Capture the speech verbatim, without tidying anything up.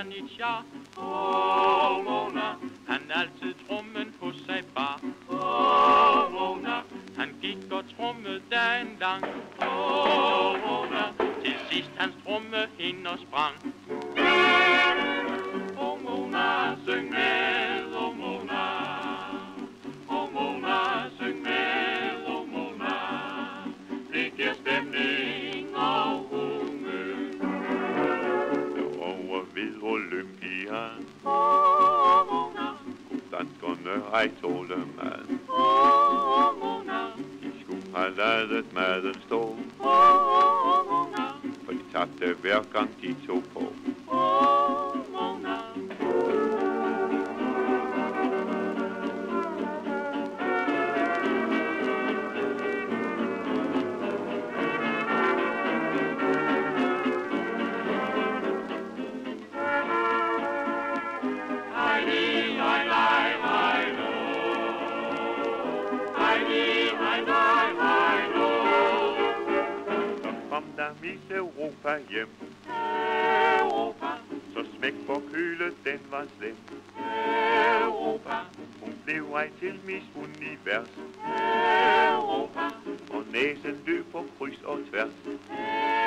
Janitsja. Åh, Mona, han altid trummen på sig bar. Åh, Mona, han gik og trummede dagen lang. Åh, Mona, til sidst hans trumme ind og sprang. Åh, Mona, syng med, åh, Mona. Åh, Mona, syng med, åh, Mona. Det giver stemning og humør. Over ved Olympia. Åh, Mona. Danskerne ej tåle mad. Åh, Mona. De skulle have ladet maden stå. Åh, Mona. For de tabte hver gang de tog på. Åh, Mona. Der Miss Europa hjem. Europa, Så smæk for køle, den var slem. Europa, Hun blev ej til Miss Univers. Europa, Og næsen løb på kryds og tværs.